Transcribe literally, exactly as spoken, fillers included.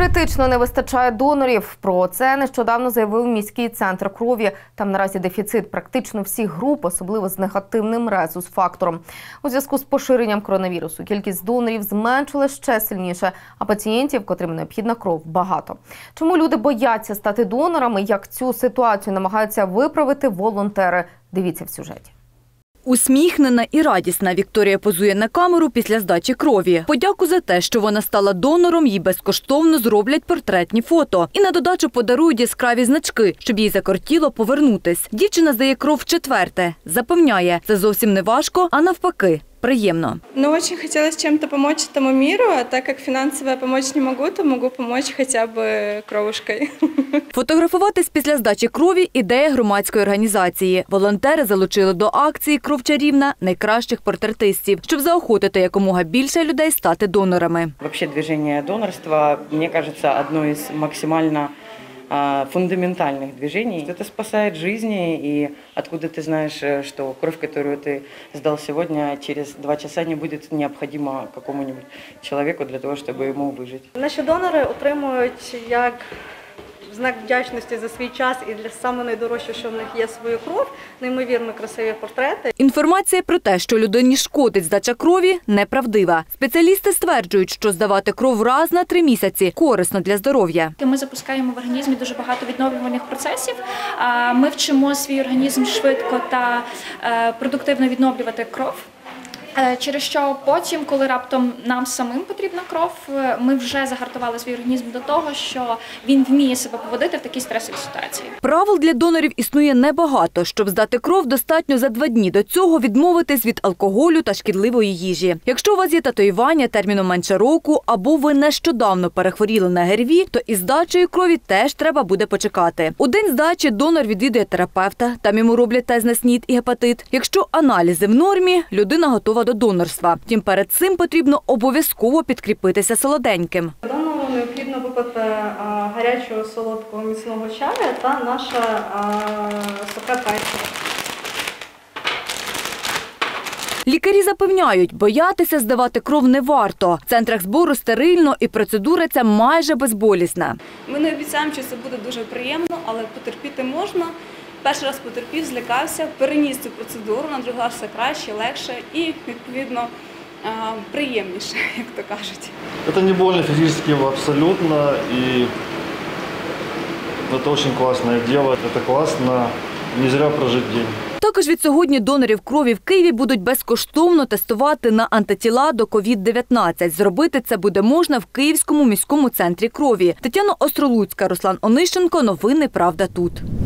Критично не вистачає донорів. Про це нещодавно заявив міський центр крові. Там наразі дефіцит практично всіх груп, особливо з негативним резус-фактором. У зв'язку з поширенням коронавірусу кількість донорів зменшилась ще сильніше, а пацієнтів, котрим необхідна кров, багато. Чому люди бояться стати донорами, як цю ситуацію намагаються виправити волонтери? Дивіться в сюжеті. Усміхнена і радісна Вікторія позує на камеру після здачі крові. Подяку за те, що вона стала донором, їй безкоштовно зроблять портретні фото. І на додачу подарують яскраві значки, щоб їй закортіло повернутись. Дівчина здає кров вчетверте. Запевняє, це зовсім не важко, а навпаки, приємно. Но очень хотелось чем-то помочь этому миру, а так как финансово помочь не могу, то могу помочь хотя бы кровушкой. Фотографуватись після здачі крові – ідея громадської організації. Волонтери залучили до акції «Кров чарівна» найкращих портретистів, щоб заохотити якомога більше людей стати донорами. Вообще движение донорства, мне кажется, одно из максимально фундаментальных движений. Это спасает жизни, и откуда ты знаешь, что кровь, которую ты сдал сегодня, через два часа не будет необходима какому-нибудь человеку для того, чтобы ему выжить. Наші донори отримують як знак вдячності за свій час і для саме найдорожче, що в них є, свою кров, неймовірно красиві портрети. Інформація про те, що людині шкодить здача крові, неправдива. Спеціалісти стверджують, що здавати кров раз на три місяці корисно для здоров'я. Ми запускаємо в організмі дуже багато відновлювальних процесів. Ми вчимо свій організм швидко та продуктивно відновлювати кров. Через що потім, коли раптом нам самим потрібна кров, ми вже загартували свій організм до того, що він вміє себе поводити в такій стресовій ситуації. Правил для донорів існує небагато. Щоб здати кров, достатньо за два дні до цього відмовитись від алкоголю та шкідливої їжі. Якщо у вас є татуювання терміном менше року, або ви нещодавно перехворіли на ГРВІ, то із здачею крові теж треба буде почекати. У день здачі донор відвідує терапевта, там йому роблять тест на СНІД і гепатит. Якщо аналізи в нормі, людина готова до донорства. Втім, перед цим потрібно обов'язково підкріпитися солоденьким. Донору необхідно випити гарячого, солодкого, міцного чаю та наша сухе печиво. Лікарі запевняють, боятися здавати кров не варто. В центрах збору стерильно і процедура ця майже безболісна. Ми не обіцяємо, що це буде дуже приємно, але потерпіти можна. Перший раз потерпів, злякався, переніс цю процедуру, на другий раз все краще, легше і, відповідно, приємніше, як то кажуть. Це не больно фізично абсолютно, і це дуже класне діло, це класно, не зря прожити день. Також від сьогодні донорів крові в Києві будуть безкоштовно тестувати на антитіла до ковід дев'ятнадцять. Зробити це буде можна в Київському міському центрі крові. Тетяна Остролуцька, Руслан Онищенко. Новини «Правда тут».